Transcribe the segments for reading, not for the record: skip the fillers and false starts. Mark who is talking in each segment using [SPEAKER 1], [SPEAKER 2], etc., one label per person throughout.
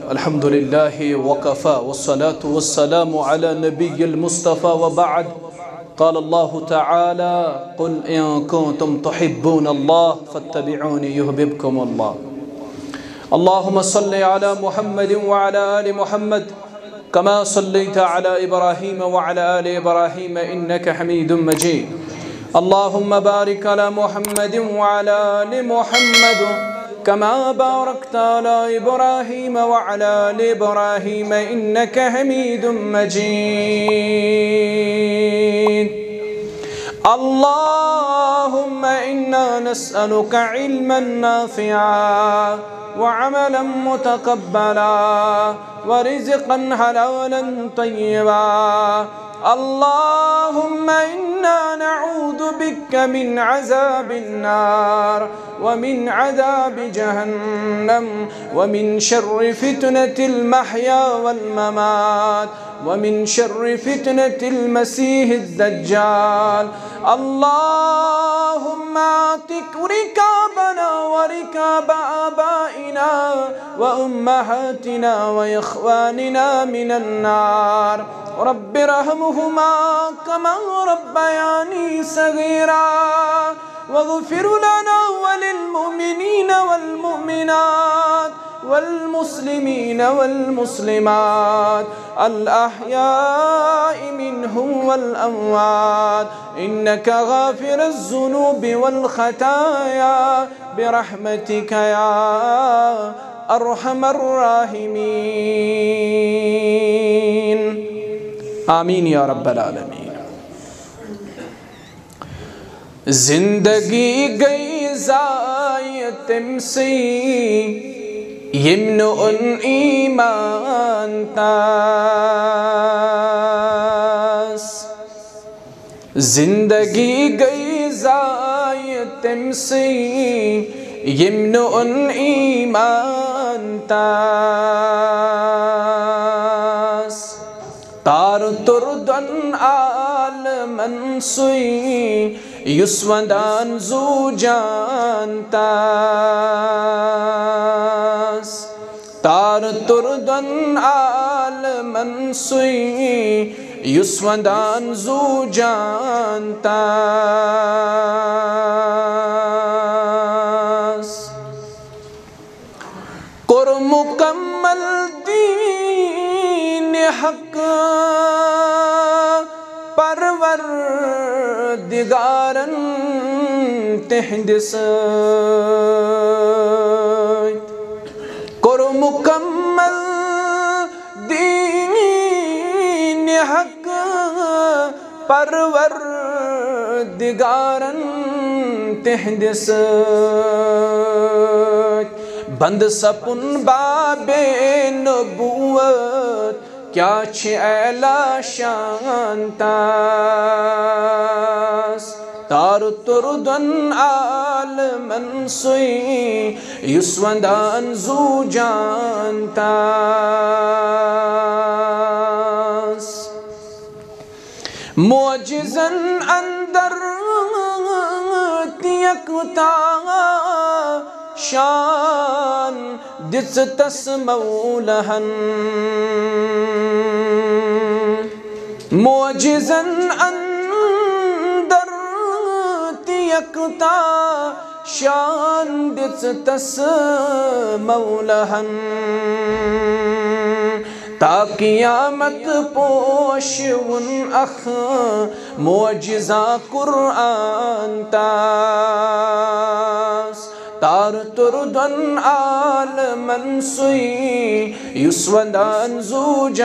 [SPEAKER 1] अल्हम्दुलिल्लाह वकफ़ा वस्सलातु वस्सलामु अला नबिय्यिल मुस्तफ़ा व बअद क़ाल अल्लाहु तआला क़ुल इन कुन्तुम तुहिब्बूनल्लाह फत्तबिऊनी युहबिबकुमुल्लाह। अल्लाहुम्मा सल्लि अला मुहम्मद व अला आलि मुहम्मद कमा सल्लैता अला इब्राहीम व अला आलि इब्राहीम इन्नका हमीदुम मजीद। अल्लाहुम्मा बारिक अला मुहम्मद व अला आलि मुहम्मद कमा बारकता अला इब्राहीम व अला आलि इब्राहीम इन्नका हमीदुम मजीद। अल्लाहुम्मा इन्ना नस्अलुका इल्मन नाफ़िआ व अमलन मुतक़ब्बला व रिज़्क़न हलालन तय्यबा। अल्लाहुम्मा इन्ना नऊज़ु बिका मिन अज़ाबिन नार व मिन अज़ाबि जहन्नम व मिन शर्रि फितनतिल महया वल ममात व मिन शर्रि फितनतिल मसीहिद दज्जाल। अल्लाहुम्मा आतिक रिकाबना व रिकाब आबाइना व उम्महातिना व इख्वानिना मिनन नार। रब्बिरहमुहुमा कमा रब्बयानी सगीरा वग़फिर लना वलिलमुमिनीन वल्मुमिनात वल्मुस्लिमीन वल्मुस्लिमात अल अहयाइ मिनहुम वल अमवात इन्नका गाफिरुज़ ज़ुनूबि वल खताया बिरहमतिका या अर्हमर राहिमीन। आमीन या रब्बल आलमीन। जिंदगी गई ज़ाय तुमसे यमनुन ईमान तास। जिंदगी गई ज़ाय तुमसे यमनुन ईमान तास। तार तुरदन आल मनसुई युस्वदान जू जानतास। तार तुरदन आल मनसुई युस्वदान जू जानतास। कुर मुकम्मल दीन हक परवरदिगारन तेहदिस कुर मुकम्मल दीन हक परवरदिगारन तेहदिस। बंद सपुन बाबे नबूवत क्या छे ऐला शांतास। तार तुरदन आल मनसुई युस्वदान जू जानतास। मोजिज़न अंदर तियकता शान दिस तस मौलहन। मोजिज़न अंदर तियकता शान दिस तस मौलहन। ता क़ियामत पोश उन अख मोजिज़ा कुरआन तास। तार तुरदन आल मनसुई युस्वदान जू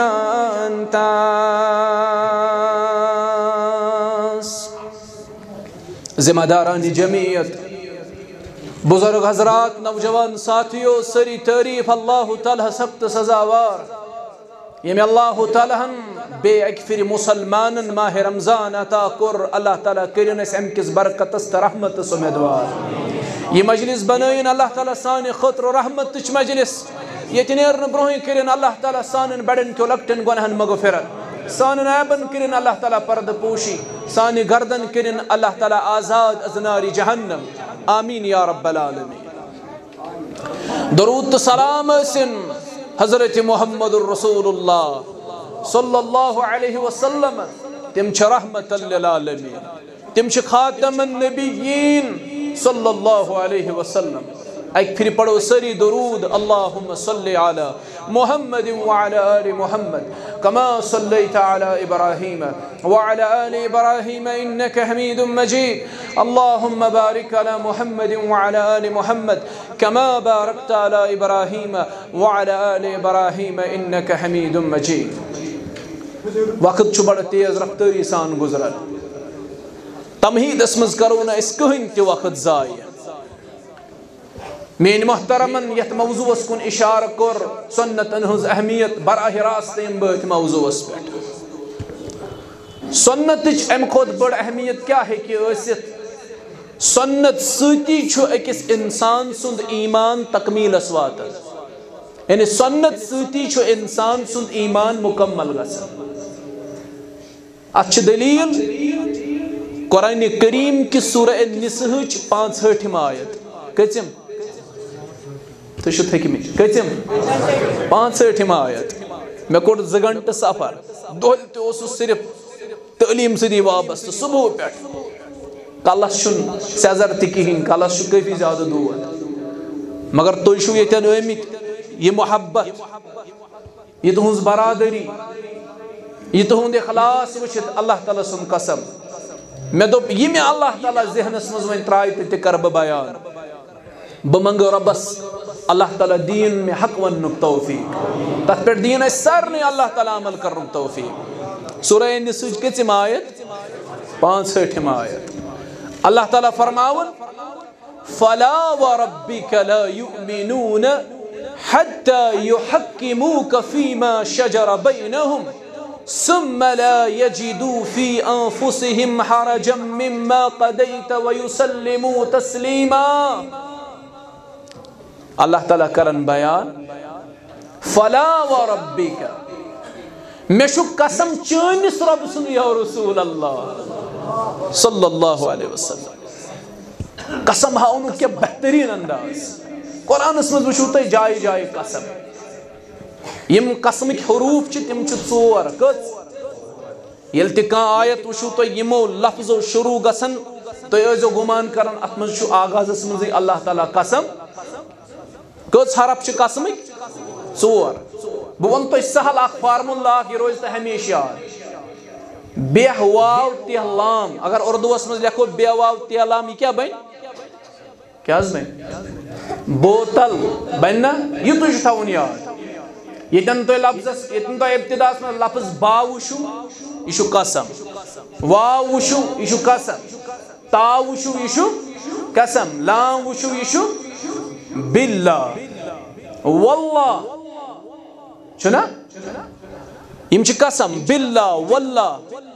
[SPEAKER 1] जानतास। ज़िम्मेदारानी जमीयत, बुजुर्ग हजरात, नौजवान साथियों, सरी तारीफ अल्लाह ताला सख्त सजावार यम अल्लाह ताला बे अकफिर मुसलमान माह रमज़ान अता कोर। अल्लाह ताला करिन अमकिस बरकतस त रहमतस उम्मीदवार। यह मजलिस बनयन अल्लाह ताला सानि खतर रहमत मजलिस। ये नेर ब्रोह करिन अल्लाह ताला सान बड़न तो लकटन गुनहन मगफिरत। सान ऐबन करिन अल्लाह ताला पर्द पोशी। सानि गर्दन करिन अल्लाह ताला आज़ाद अज़नारी जहन्नम। आमीन या रब्बल आलमीन। दरूद सलाम हजरत मुहम्मदुर रसूलुल्लाह सल्लल्लाहु अलैहि वसल्लम तिम छ रहमतल लिल आलमीन तिम छ खातमुन नबिय्यीन सल्लल्लाहु अलैहि वसल्लम। एक फिर पढ़ो सरी दुरूद अल्लाहुम्मा सल्लि अला मुहम्मद व अला आलि मुहम्मद कमा सल्लैता अला इब्राहीम व अला आलि इब्राहीम इन्नका हमीदुम मजीद। अल्लाहुम्मा बारिक अला मुहम्मद व अला आलि मुहम्मद कमा बारकता अला इब्राहीम व अला आलि इब्राहीम इन्नका हमीदुम मजीद। वक्त छु बड़ तेज रफ्तारी सान गुजरन तमहीदस मज करो न इस कहीं ते वक्त जाय। मेन मोहतरमन यथ मौजूस कुन इशारा कर सुन्नतन हज अहमियत बराह रास्त बत मौजूस पे सुन्नत अम खुद बड़ अहमियत क्या है कि सुन्नत सती अकिस इंसान सुंद ईमान तकमीलस वातन यानी सुन्नत सती इंसान सुंद ईमान मुकम्मल गसन। अच्छ दलील कुरान करीम की सूरह निसा 65 आयत कचम तो कचम 65 आयत मे कोर 2 घंटे सफर दोल तो सिर्फ तालीम सदी वाबस्त सुबह पे कलस सेजर तहन कलस काफी ज्यादा दूर मगर तुम ये आमित ये मोहब्बत ये तुहज बरादरी ये तुहद इखलास वुचित अल्लाह ताला सुन कसम मे दोप ये मे अल्लाह ताला जहनस मज वन त्राय तो कर बयान बह मंग रबस अल्लाह ताला दीन में हक वन तौफीक तथ पे दीन सारे अल्लाह ताला अमल कर तौफीक। सूरह निसा कचम आयत 65 आयत अल्लाह ताला फरमावन फला व रब्बिका ला युमिनून हत्ता युहक्किमूक फीमा शजर बैनहुम सुम्मा ला यजिदू फी अनफुसिहिम हरजम मिम्मा क़दैत व युसल्लिमू तस्लीमा। अल्लाह ताला करन बयान फला व रब्बिका मे छु कसम चनिस रब सुन या रसूल अल्लाह सल्लल्लाहु अलैहि वसल्लम कसम हाउन के बेहतरीन अंदाज कुरान मज वुचु तुम जाय जाय कसम यम कसमिक हरूफ तिम 4 कच यल त का आयत वुचु तुम यमो लफ्जो शुरू गसन तुम जो गुमान करन अत मज आगाजस मज अल्लाह ताला कसम कच हरफ कसमिक 4 बह वन तुम सहल फार्मूला यह रोज तो हमेशा याद बेह वाव तह लाम अगर उर्दूस मज लिखो बे वाव तह लाम यह क्या बन क्या बन बोतल बन ना यह तुझ थवन याद यन तुम लफ्जस यन तुम इब्तिदास में लफ्ज बा वुचु यह कसम वाव वुचु यह कसम ता वुचु यह कसम लाम वुचु यह बिल्ला वल्लाह छुना यम कसम बिल्ला वल्लाह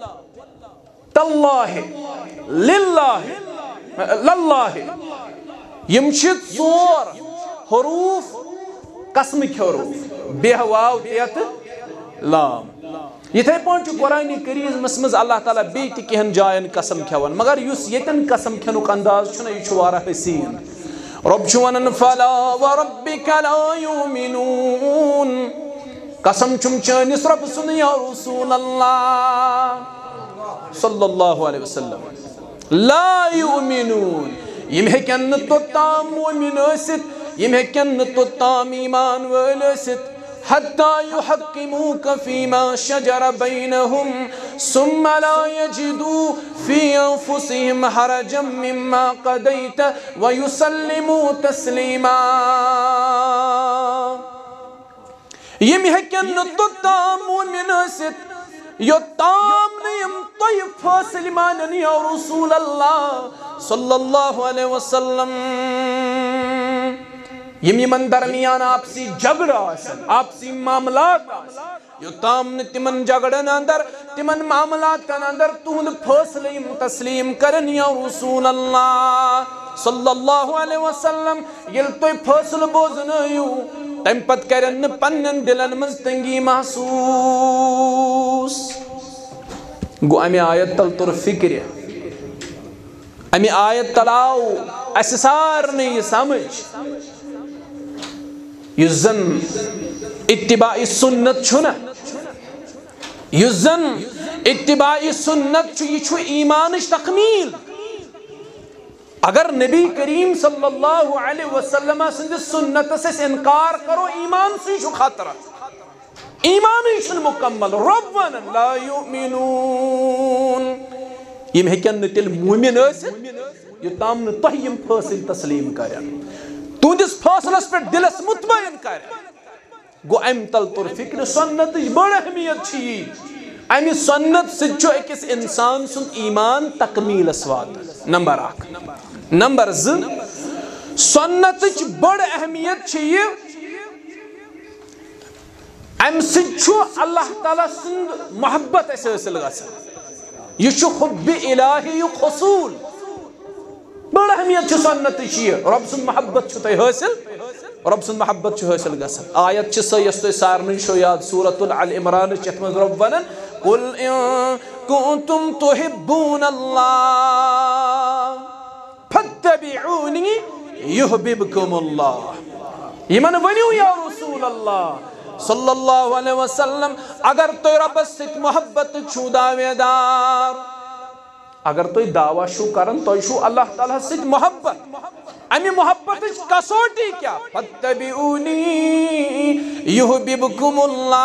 [SPEAKER 1] तल्लाह लिल्लाह लल्लाह यम 4 हरूफ कसमिक हरूफ बेह वाव यत लाम इथे पॉइंट कुरान करीम मज अल्लाह ताला बे कहन जायन कसम खेवन मगर युस यतन कसम खेनुक अंदाज छुना यह वारा हसीन रब वन फला व रब्बिका ला युमिनून कसम छुम चनिस रब सुन या रसूल अल्लाह सल्लल्लाहु अलैहि वसल्लम ला युमिनून यम हेकन तो ताम मोमिन असित यम हेकन तो ताम ईमान वल असित हत्ता युहक्किमूक फीमा शजर बैनहुम सुम्मा ला यजिदू फी अनफुसिहिम हरजम मिम्मा क़दैत व युसल्लिमू तस्लीमा। यम हेकन तो ताम मोमिन असित यो ताम नयम तोय फैसल मानन या रसूल अल्लाह सल्लल्लाहु अलैहि वसल्लम यमन दरमियान आपसी झगड़ा आपसी मामलात यो ताम न तिमन झगड़न अंदर तिमन मामलात अंदर तुहद फैसले तस्लीम करन या रसूल अल्लाह सल्लल्लाहु अलैहि वसल्लम यल तोय फैसल बोजनयु तम पत करन पन्न दिलन मज तंगी महसूस गो अमे आयत तल तुर फिक्र अमे आयत तलाव अस सारने समझ युस जन इत्तिबाई सुन्नत छुना युजन इत्तिबाई सुन्नत यह ईमान तकमील। अगर नबी करीम सल्लल्लाहु अलैहि वसल्लम सिंद सुन्नत से इनकार करो ईमान से खतरा, ईमान मुकम्मल। रब्बन ला युमिनून यम हेकन तिल मुमिन योताम तुम फैसल तस्लीम कर तुंदिस फैसलस पे दिलस मुतमईन कर गो अम तल तुर फिक्र सुन्नत बड़ अहमियत अमि सुन्नत सिस इंसान सुन ईमान तकमीलस वात। नंबर 1 नंबर 2 सुन्नत बड़ अहमियत अम अल्लाह ताला सुंद मोहब्बत हासिल गसान यह हुब्बे इलाही हुसूल बड़ अहमियत सुन्नत रब सुंद मोहब्बत हासिल, रब सुंद मोहब्बत हासिल गसान। आयत यस तुम सारे शो याद सूरतुल अल इमरान यथ मज रब वनान कुल इन कुंतुम तुहिब्बूनल्लाह फत्तबिऊनी युहब्बिबकुमुल्लाह। यमन वनियो या रसूल अल्लाह सल्लल्लाहु अलैहि वसल्लम अगर तुम रब्बस सत मोहब्बत छु दावेदार, अगर तुम दावा शु करन तुम छु अल्लाह ताला सत मोहब्बत, अमि मोहब्बत कसोटी क्या फत्तबिऊनी युहब्बिबकुमुल्लाह।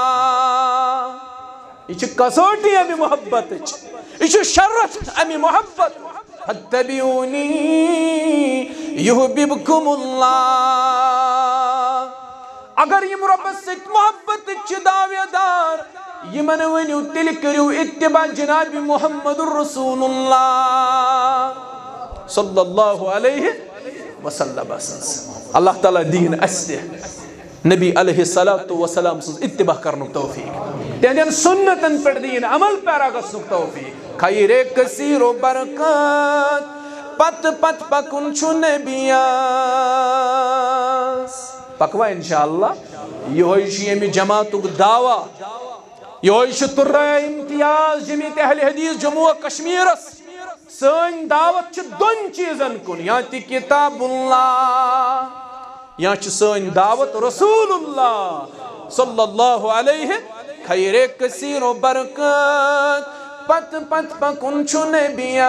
[SPEAKER 1] यह कसोटी अमि मोहब्बत, यह शर्त अमि मोहब्बत। फत्तबिऊनी युहब्बिबकुमुल्लाह। अगर यम रब्बस सत मोहब्बत दावेदार यमन वनियो तिल करियो इत्तिबा जनाब मुहम्मदुर रसूलुल्लाह सल्लल्लाहु अलैहि वसल्लम। अल्लाह ताला दीन अस्ते नबी अलैहिस्सलातु वसलाम सज इत्तिबा करनुक तौफीक तेन सुन्नतन पर दीन अमल पैरा गसनुक तौफीक। खैरे कसीरो बरकत पत पत पकुन छु नबियास पकवा इंशाअल्लाह। यह जमातुक दावा, यह तुर्रा इम्तियाज जमीयत अहले हदीस जम्मू और कश्मीर सन दावत दोन चीजन कुन या किताबुल्लाह या सन दावत रसूलुल्लाह सल्लल्लाहु अलैहि। खैरे कसीरो बरकत पत पत पकुन छु नबियास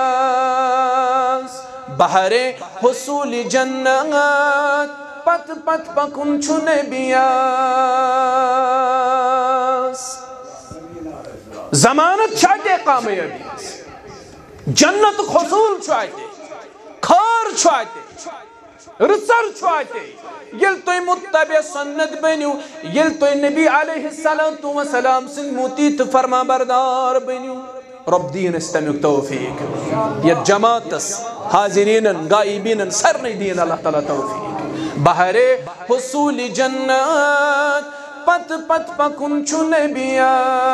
[SPEAKER 1] बहरे हुसूल जन्नत पत पत पकुन छु नबियास। जमानत छाते कामयाबी जन्नत हुसूल छाते खर छाते रसर छाते यल तो मुत्तबे सुन्नत बनियो, यल तो नबी अलैहिस्सलातु वसलाम सिंह मुतीत फरमा बरदार बनियो। रब दीन इस्तमिक तौफीक ये जमातस हाजिरीन गाइबीन सरने दीन अल्लाह ताला तौफीक। बहरे हुसूल जन्नत पत पत पकुन छु नबियास।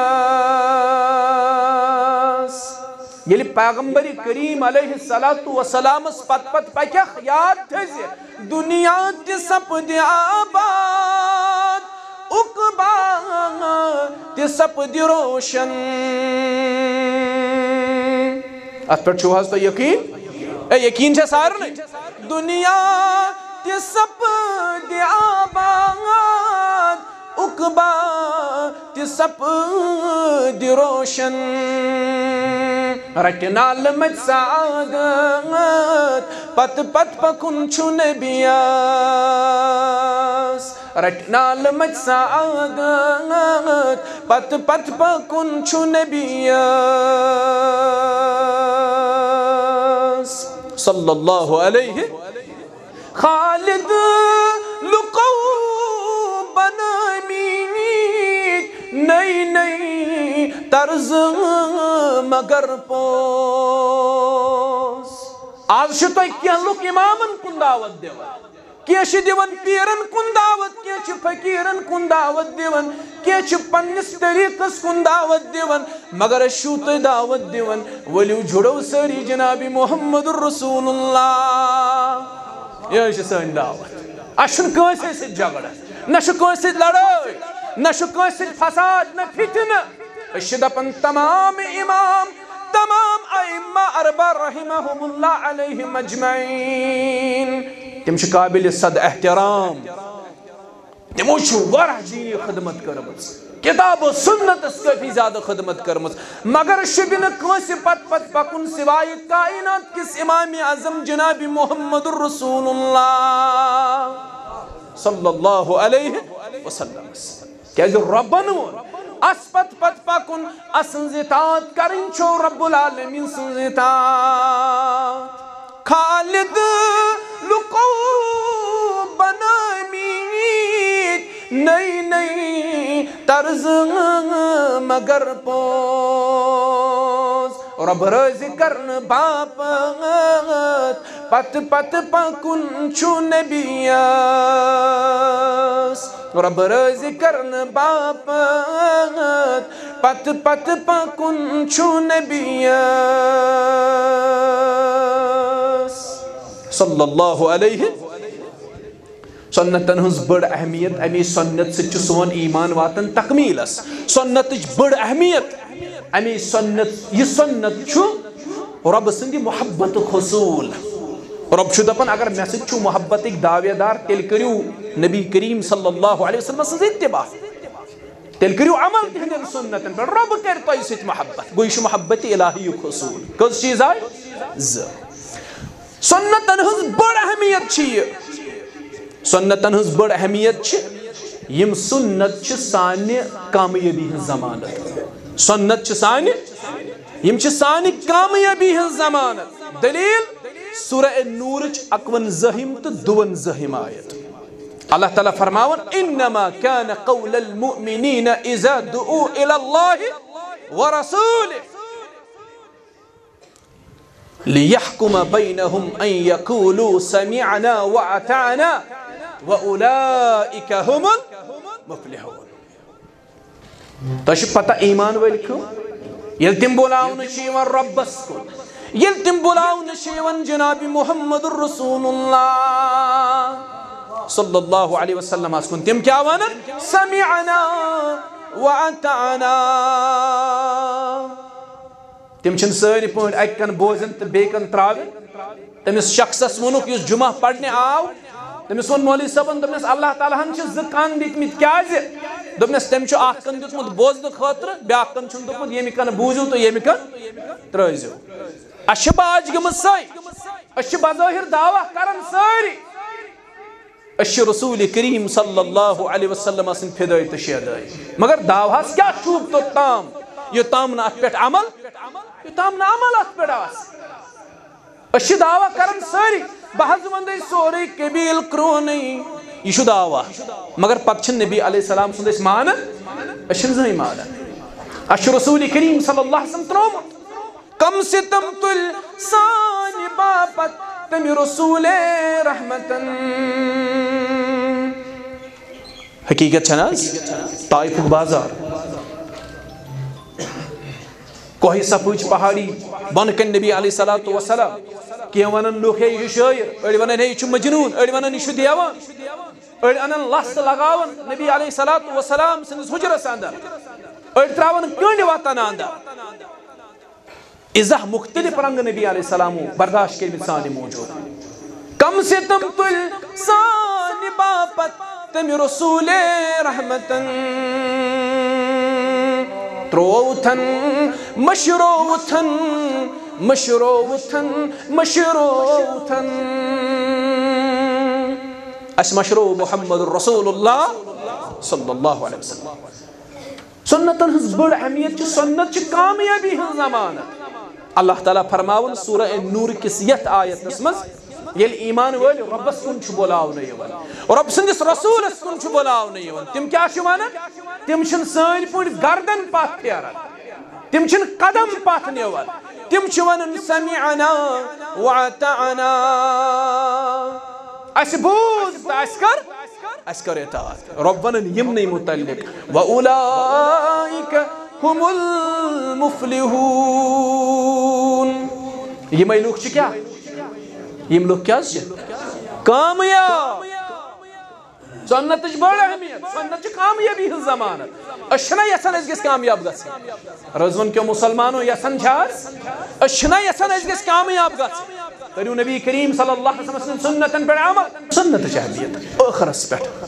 [SPEAKER 1] ये पैगंबरी करीम अलैहिस्सलातु वसलाम पत पत पक्या याद थे दुनिया ते सपद आबाद उकबा ते सपद रोशन। अत पर छुहास तो यकीन यकीन से सार नहीं दुनिया ते सपद आबाद उकबा ते सपद रोशन। रटनाल मत सादत पत पत पकुन छु नबियास। रटनाल मत सादत पत पत पकुन छु नबियास सल्लल्लाहु अलैहि। खालिद लुकौ बनामीत नई नई तर्ज मगर पोस। आज क्या लुक इमामन कुन दावत दिवन क्या दिवन पीरन कुन दावत क्या फकीरन कुन दावत दिवन क्या पन्निस तरीकस कुन दावत दिवन मगर शु तो दावत दिवन वलियो जुड़ो सरी जनाबी मुहम्मदुर रसूलुल्लाह। यह सन दावत अशन कंसे सत झगड़ा न कंसे लड़ाई न कंसे फसाद न फितन। दपन तमाम इमाम तमाम अइम्मा अरबा रहिमहुमुल्लाह अलैहिम अजमईन तिम काबिल सद एहतराम तिमो दीनी खदमत कर्म किताब सुन्नत काफी ज्यादा खदमत कर्म मगर शुबिन पत पत पकुन सिवाय कायनात किस इमाम आजम जनाब मुहम्मदुर रसूलुल्लाह सल्लल्लाहु अलैहि वसल्लम क्या जो रब्बन अस पत पत पकुन असंजितात करिन छो रब्बुल आलमीन संजितात खालिद लुको बनामीत नई नई तर्ज मगर पोस रब रज़ करन बापत पत पत पकुन छु नबियस रब रज़ करन बापत पत पत पकुन छु नबियस सल्लल्लाहु अलैहि सुन्नतन हज बड़ अहमियत अमी सुन्नत से सोन ईमान वातन तकमीलस सुन्नत बड़ अहमियत अमी सुन्नत यह सुन्नत रब सन्द मोहब्बत हसूल रब दपान अगर मे सु मोहब्बत दावेदार तेल करियो नबी करीम सल्लल्लाहु अलैहि वसल्लम सज इत्तिबा तेल करियो अमल तिहंदन सुन्नतन पर रब कर तोय सत मोहब्बत गो यह मोहब्बत इलाही हसूल कस चीज आय सुन्नतन हज बड़ अहमियत सुन्नतन हज बड़ अहमियत यम सुन्नत साने कामयाबी हज जमानत सुन्नत साने यम साने कामयाबी हज जमानत दलील सूरह नूर 51 तो 52 आयत अल्लाह ताला फरमावन इन्नमा कान कौलल मुमिनीना इज़ा दुऊ इलल्लाहि व रसूलिहि लियहकुम बैनहुम अन यकूलू समिअना व अताना व उलाइका हुमुल मुफ्लिहून तो पता ईमान वाल ये तिम बुलावन रब्बस को ये तिम बुलावन जनाब मुहम्मदुर रसूलुल्लाह सल्लल्लाहु अलैहि वसल्लम कुन तिम क्या वन समिअना व अताना तिम सारी पे अकन बोजन तो बेकन त्रावे तमिस शख्सस वनुक युस जुमा पढ़ने आव तमिस वन मौलवी सबन दमस अल्लाह ताला हन छ ज कान दितमित क्याज दमस तम छ आख कन दितमुत बोजन खतर ब्या कन छ दमत येमि कन बूजू तो येमि कन त्रजो अशबाज गमसै अश बज़ाहिर दावा करन सारी अश रसूल करीम सल्लल्लाहु अलैहि वसल्लम सन फिदाई तो शेदाई मगर दावास क्या चूब तो ताम ये ताम ना पे अमल ये ताम ना अमल अत पे अश दावा करन सारी बहज वंदे सोरे कबील क्रोन यह दावा मगर पत नबी अलैहि सलाम सुंद मान अश जई मान अश रसूल करीम सल्लल्लाहु अलैहि वसल्लम त्रोम कम से तम तुल सान बापत तम रसूल रहमतन हकीकत छनाज ताइफ बाजार कोही सपूच पहाड़ी बनकन नबी अलैहि सलातु वसलाम के वनन लोग है यह शायर अड़ वनन है यह मजनून अड़ वनन यह देवान अड़ अनन लस्त लगावन नबी अलैहि सलातु वसलाम सनिस हुजरस अंदर अड़ त्रावन कंड वातन अंदर इज़ा मुख्तलिफ रंग नबी अलैहि सलाम बर्दाश्त के सानि मौजूद कम से तम तुल सान बापत तम रसूल रहमतन त्रोथन मशरोथन मशरोथन मशरोथन अस मशरो मुहम्मद रसूलुल्लाह सल्लल्लाहु अलैहि वसल्लम सुन्नतन हज बड़ अहमियत सुन्नत कामयाबी हज जमानत अल्लाह ताला फरमावन सूरह नूर किस यथ आयतस मज येल ईमान वल रब्बस कुन छु बोलावन यवन रब संदिस रसूलस कुन छु बोलावन यवन तिम क्या छु वनन तिम छन सानि पुर गर्दन पाथ फेरन तिम छन कदम पाथ नेवन तिम छु वनन समिअना व अताना अस बूज अस कर इताअत रब वनन यमने मुतल्लिक व उलाइका हुमुल मुफ्लिहून ये मैं लोग क्या यम लोग क्या कामयाब सुन्नत बड़ अहमियत सुन्नत कामयाबी हज जमानत अशना यसन अस गस कामयाब गस रजवन के मुसलमानो यसन छास अशना यसन अस गस कामयाब गस करियो नबी करीम सल्लल्लाहु अलैहि वसल्लम सुन्नतन पे अमल सुन्नत अहमियत आखिरस पे तो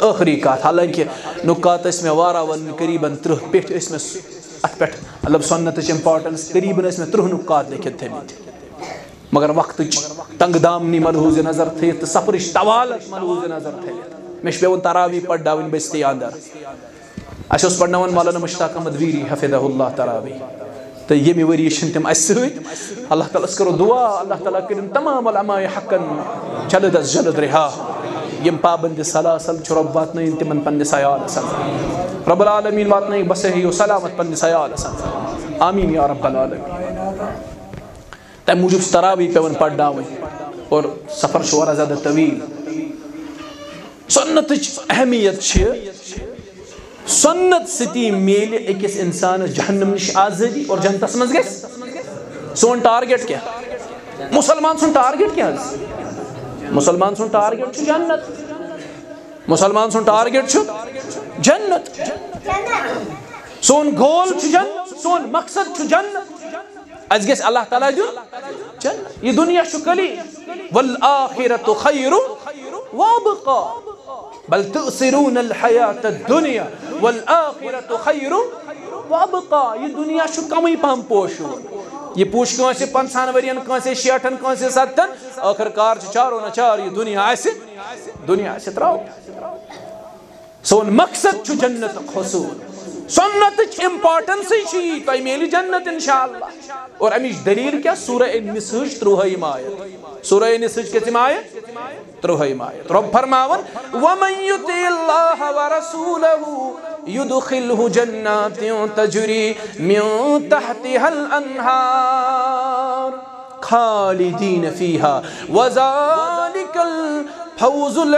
[SPEAKER 1] तो आखिरी कत हालांकि नुकात मे वारा वन करीबन 30 पे मे अत पे मतलब सुन्नत इंपॉर्टेंस करीबन मे 30 नुकात लिखित थमित मगर वक्त तंग दामनी मलहूज नजर थे तो सफर तवाल मलहूज नजर थे मे पे तरावी पढ़ावन बस्ती अंदर अस पढ़ान मौलाना मुश्ताक अहमद वीरी हफिज़हुल्लाह तरावी तो ये वरी तम अल्लाह ताला करो दुआ अल्लाह ताला कर तमाम उलमाए हक़न जल्द अज जल्द रिहा यम पाबंद सलासल रब वातन तिमन पन्निस अयालस रब्बुल आलमीन वातन बसही व सलामत पन्निस अयालस आमीन या रब्बल आलमीन। तम मूजूब तरावी पेवन पढ़ावन और सफ़र वारा ज़्यादा तवील। सुन्नत अहमियत सुन्नत सती मेल अकिस इंसान जहन्नम निश आज़ादी और जन्नतस मज गस सोन टारगेट क्या मुसलमान सुन टारगेट क्या मुसलमान सुन टारगेट जन्नत मुसलमान सुन टारगेट जन्नत सोन गोल जन्नत सोन मकसद जन्नत अज गस अल्लाह ताला दिन जन्नत ये दुनिया शुकली वल आखिरतु खैरु व अबका बल तुसिरून अल हयात दुनिया वल आखिरतु खैरु व अबका। ये दुनिया शु कमी पम पोशु ये पूछ कौन 50 वरियन कौन 60 कौन 70 आखिरकार चारो न चार ये दुनिया से त्राओ सोन मकसद छु जन्नत हुसूल सुन्नत इंपॉर्टेंस तो मेली जन्नत इंशाअल्लाह। और अमिश दलील क्या सूरह निसा 30 आयत सूरह निसा कितनी आयत 30 आयत रब फरमावन वमन युतिल्लाह व रसूलहु युदखिलहु जन्नातिन तजरी मिन तहतिहल अन्हार खालिदीन फीहा व ज़ालिकल फौजुल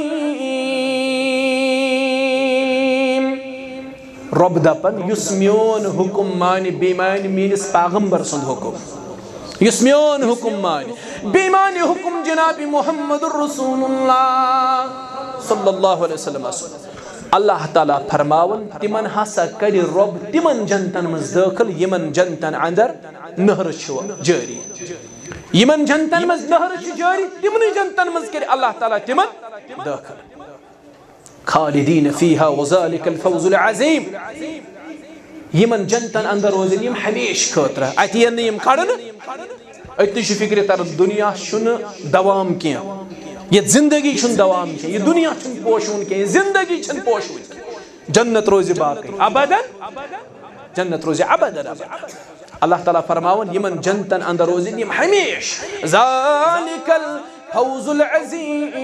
[SPEAKER 1] अज़ीम। रब दपन युस म्योन हुकुम मान बेमान मीनिस पैगंबर सुंद हुकुम युस म्योन हुकुम मान बेमान हुकुम जनाब मुहम्मदुर रसूलुल्लाह सल्लल्लाहु अलैहि वसल्लम अल्लाह ताला फरमावन तिमन हसा कर रब तिमन जनतन मज दाखिल यमन जनतन अंदर नहर जारी यमन जनतन मज नहर जारी तिमन जनतन मज कर अल्लाह ताला तिमन दाखिल खालिदीन फीहा व ज़ालिकल फौजुल अज़ीम। यमन जनतन अंदर रोजन यम हमेश खतरा अतियन यम खड़न अति फिक्र तर दुनिया शुन दवाम क्या ये जिंदगी छुन दवाम क्या ये दुनिया छुन पोशून क्या जिंदगी छुन पोशून जन्नत रोज बाकी अबदन जन्नत रोज अबदन अल्लाह ताला फरमावन यमन जनतन अंदर रोजन यम हमेश ज़ालिकल फौजुल अज़ीम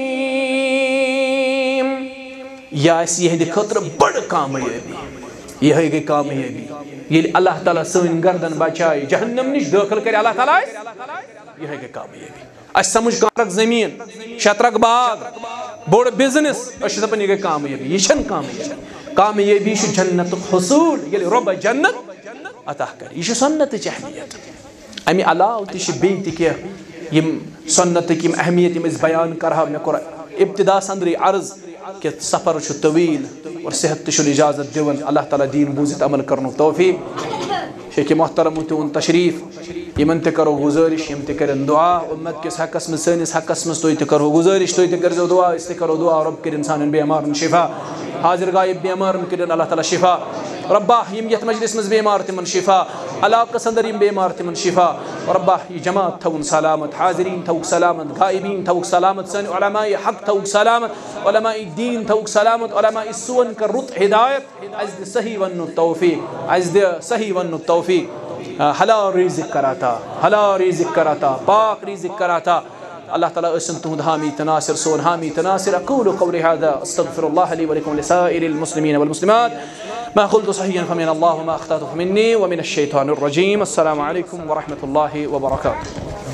[SPEAKER 1] यह खतर बड़ कामयाबी यह गई कामयाबी ये अल्लाह ताला सन गर्दन बचाए जहन्नम निश दाखिल कर अल्लाह ताला यह गई कामयाबी अस समझ कारक जमीन शतरक बाग बोड़ बिजनेस दपान यह गई कामयाबी यह कामयाबी कामयाबी जन्नत हुसूल ये रब जन्नत अता कर यह सुन्नत अहमियत अमे अलाव तह सुन्नत अहमियत बयान कर मे कोर इब्तिदा अंदर अर्ज कि सफ़र तवील और सेहत इजाज़त दिवन अल्लाह ताला दीन बूजित अमल करन तौफीक शेख मोहतरम तुन तशरीफ यमन त करो गुजारिश यम त करन दुआ उम्मत के हकस में सनिस हकस में तुम करो गुजारिश तुम करो दुआ इस करो दुआ रब कर इंसान बेमार शिफा हाजिर गायब बेमार कर अल्लाह ताला शिफा रब्बा यम यथ मजलिस में बेमार तिमन शिफा अलाक़स अंदर यम बेमार तिमन शिफा रब्बा ये जमात थवन सलामत हाजिरीन थवक सलामत गायबीन थवक सलामत सन उलमाए हक थवक सलामत उलमाए दीन थवक सलामत उलमाए सुवन कर रुत हिदायत अज़ सही वन तौफीक अज़ सही वन तौफीक हलाल रिज़्क़ कराता पाक रिज़्क़ कराता अल्लाह ताला असन तुहद हामी तनासिर सोन हामी तनासिर अक़ूलु क़ौली हाज़ा अस्तग़फ़िरुल्लाह लि व लकुम व लिसाइरिल मुस्लिमीन वल मुस्लिमात मा क़ुल्तु सहीहन फमिन अल्लाह व मा अख़्ताअतु फमिन्नी व मिनश शैतानिर रजीम। अस्सलामु अलैकुम व रहमतुल्लाहि व बरकातुहू।